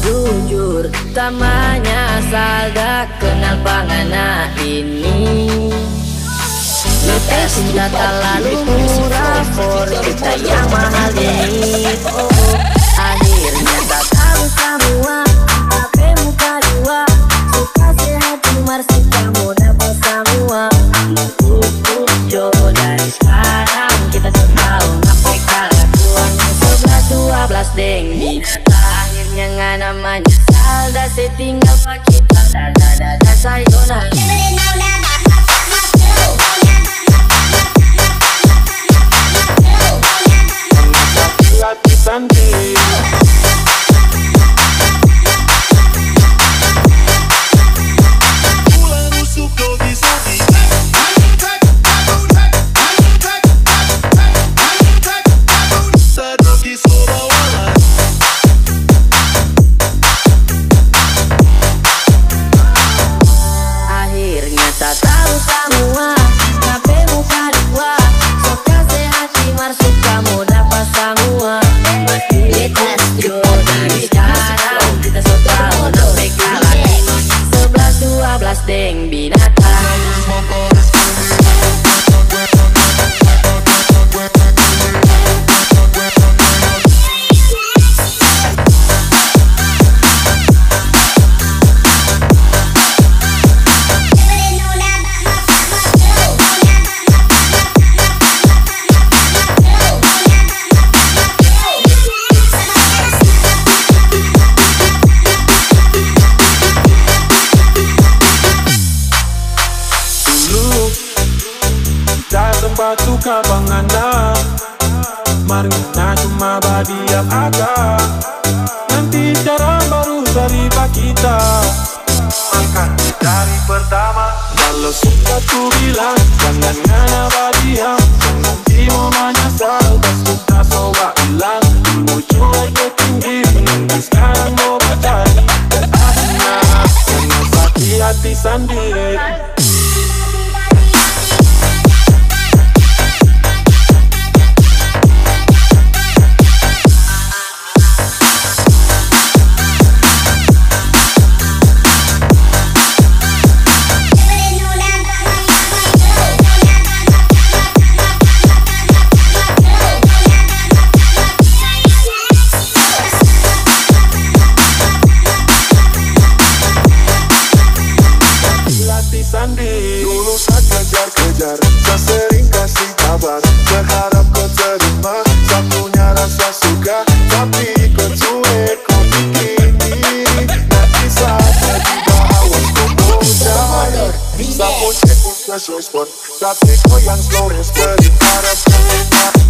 jujur tamanya salda kenal pangana ini. Kita cinta tak lalu murah for kita yang mahal ini. Akhirnya tak tahu semua tapi muka dua suka sehati marsi kamu dapat semua. Cukup jodoh dari sekarang kita setahun sampai kelakuan 11-12 deng binatang. Akhirnya nggak namanya salda setinggal pak kita dada sayona. Sunday. Pulang usuk dogi sogi. Sadogi sobawalan. Akhirnya tak tahu semua tapi muka dua suka sehati marsuk kamu dapat semua. Let's go dari sekarang kita setahun sampai kelakuan 11-12 deng binatang. Batu kabangana Marina cuma badiam aga. Nanti cara baru dari kita makan dari pertama. Kalau suka tu bilang jangan ngana badiam. Nanti mau menyesal pas suka soba hilang. Dulu cuek ke tinggi menunggu sekarang mau berjadi. Asna jangan sakit hati sendiri. Dulu saat kejar-kejar, saya sering kasih kabar, berharap kau terima, saya punya rasa suka, tapi kau cuek, kau bikin diri. Nanti saatnya tiba awas kau bodoh. Saya pun cek pun respon, tapi kau yang slow respon, harap kau